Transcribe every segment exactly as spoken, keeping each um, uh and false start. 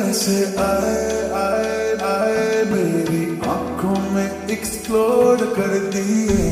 कैसे आए आए आए मेरी आंखों में एक्सप्लोर कर दिए।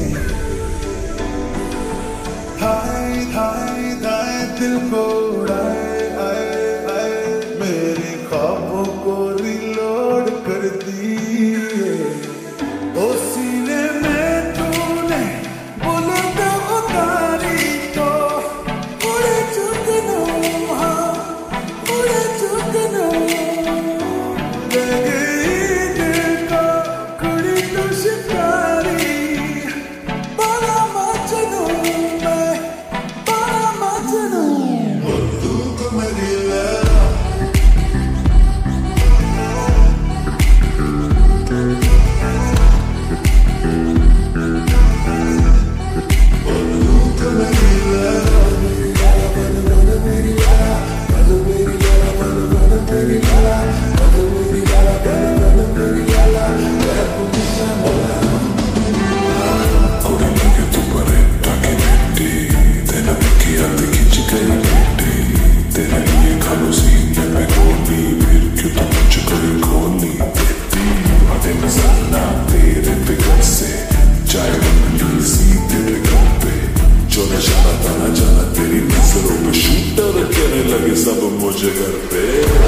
हाय हाय हाय दिल को उड़ाए आए आए मेरे ख्वाबों को रिलोड कर दिए। ओ सीने में तूने बुलंद उतारी तो उड़े चुकना, हाँ उड़े चुकना। ले गई दिल को कुड़ी तो शिकारी, बड़ा मजनू मैं, बड़ा मजनू। ओ तू तो मेरी लैला, सब मुझे घर पे।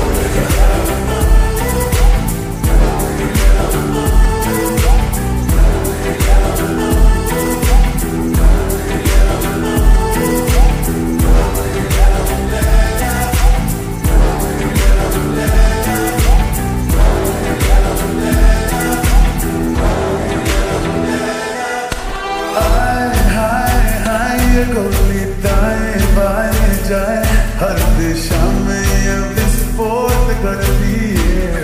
गोली दाएं बाएं जाए हर दिशा में ये विस्फोट करती है।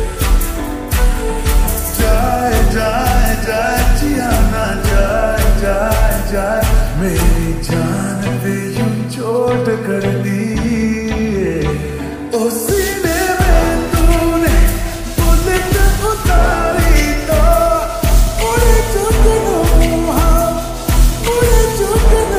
जाए जाए जाए जिया ना जाए जाए जाए मेरी जान पे यूं चोट कर दी है। ओ सीने में तूने बुलेट उतारी तो उड़े चुकना, हाँ उड़े चुकना।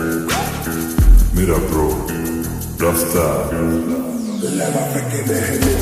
मेरा ब्रो रफ्तार